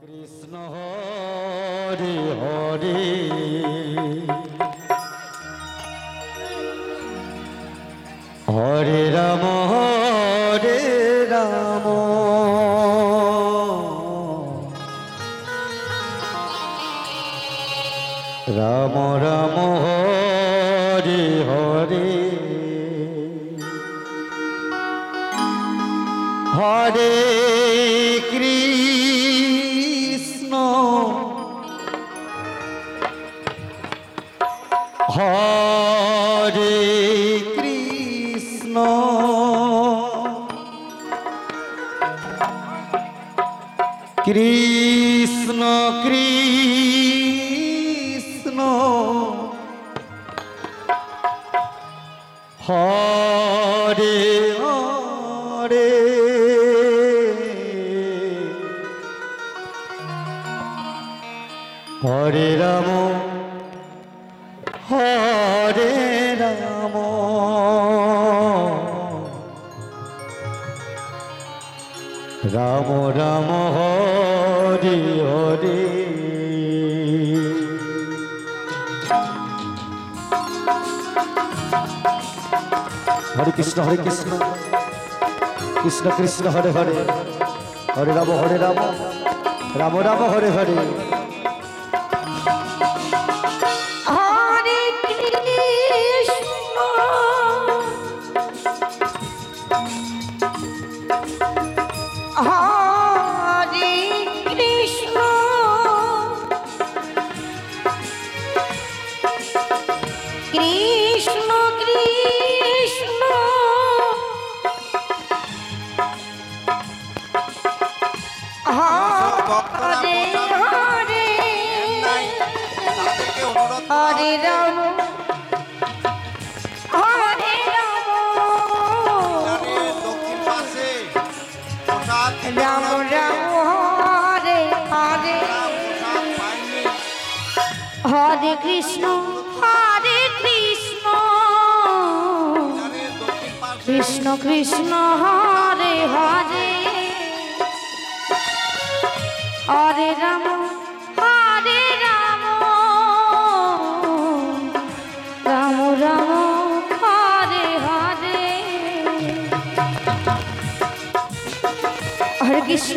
কৃষ্ণ হরে হরে হরে রাম রাম রাম হরে হরে হরে কৃষ্ণ হরে কৃষ্ণ কৃষ্ণ কৃষ্ণ হরে হরে হরে রাম রাম রাম হরে হরে হরে কৃষ্ণ কৃষ্ণ কৃষ্ণ হরে হরে হরে রাম রাম রাম হরে হরে কৃষ্ণ কৃষ্ণ হরে হরে হরে রাম হরে রাম রাম রাম হরে হরে হরে কৃষ্ণ হরে কৃষ্ণ কৃষ্ণ কৃষ্ণ হরে হরে হরে রাম রাম রাম হরে হরে হরে কৃষ্ণ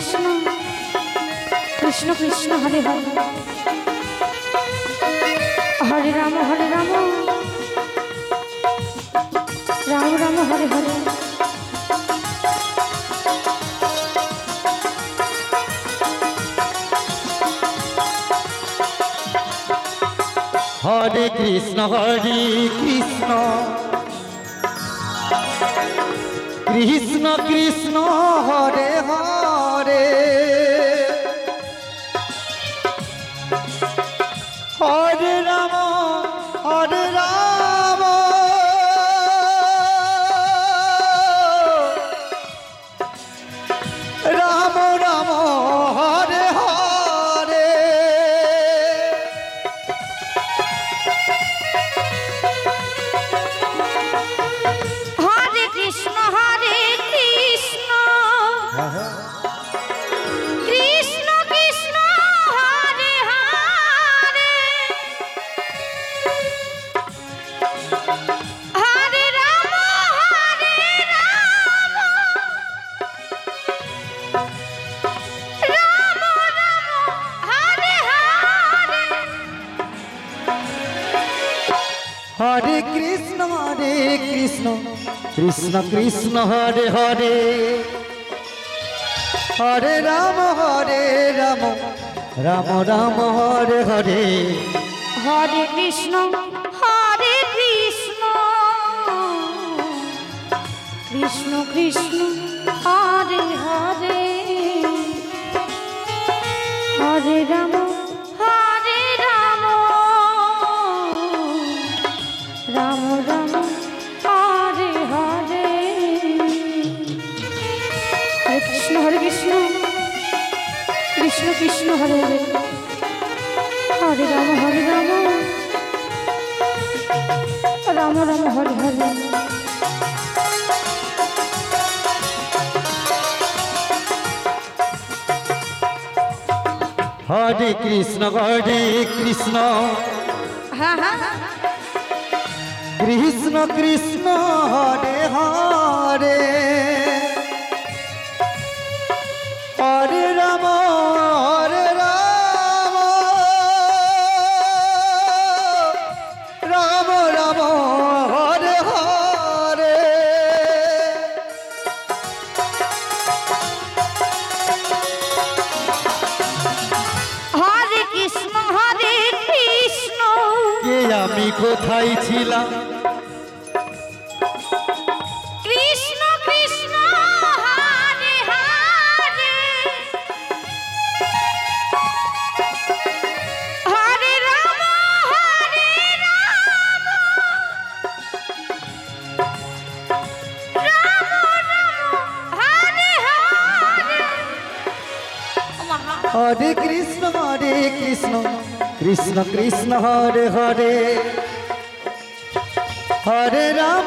কৃষ্ণ কৃষ্ণ হরে হরে হরে রাম রাম রাম হরে হরে হরে কৃষ্ণ কৃষ্ণ কৃষ্ণ হরে হরে হরে রাম রাম রাম হরে হরে হরে কৃষ্ণ কৃষ্ণ কৃষ্ণ হরে হরে হরে রাম রাম হরে হরে হরে কৃষ্ণ কৃষ্ণ কৃষ্ণ হরে হরে হরে রাম রাম রাম হরে হরে হরে কৃষ্ণ কৃষ্ণ কৃষ্ণ হরে হরে হরে রাম রাম রাম হরে হরে হরে কৃষ্ণ কৃষ্ণ কৃষ্ণ হরে হরে হরে রাম রাম রাম হরে হরে হরে কৃষ্ণ হ্যাঁ হ্যাঁ কৃষ্ণ কৃষ্ণ হরে হরে হরে রাম রাম রাম হরে হরে হরে কৃষ্ণ কে আমি কোথায় ছিলাম কৃষ্ণ কৃষ্ণ হরে হরে হরে রাম হরে হরে হরে কৃষ্ণ কৃষ্ণ কৃষ্ণ হরে হরে হরে রাম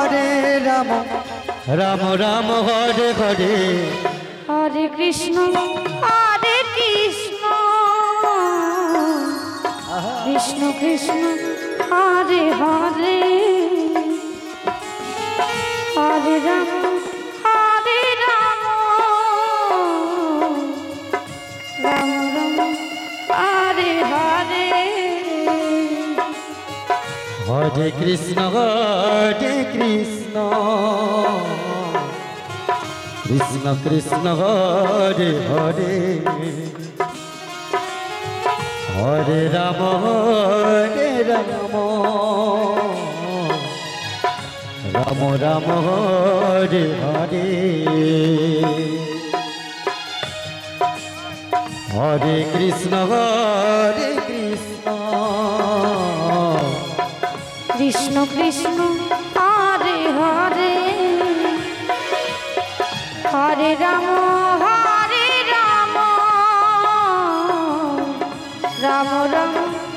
রাম রাম হরে হরে হরে কৃষ্ণ কৃষ্ণ কৃষ্ণ হরে হরে হরে রাম রাম রাম হরে হরে হরে কৃষ্ণ কৃষ্ণ কৃষ্ণ হরে হরে হরে রাম রাম রাম হরে হরে হরে কৃষ্ণ কৃষ্ণ কৃষ্ণ হরে হরে হরে রাম রাম রাম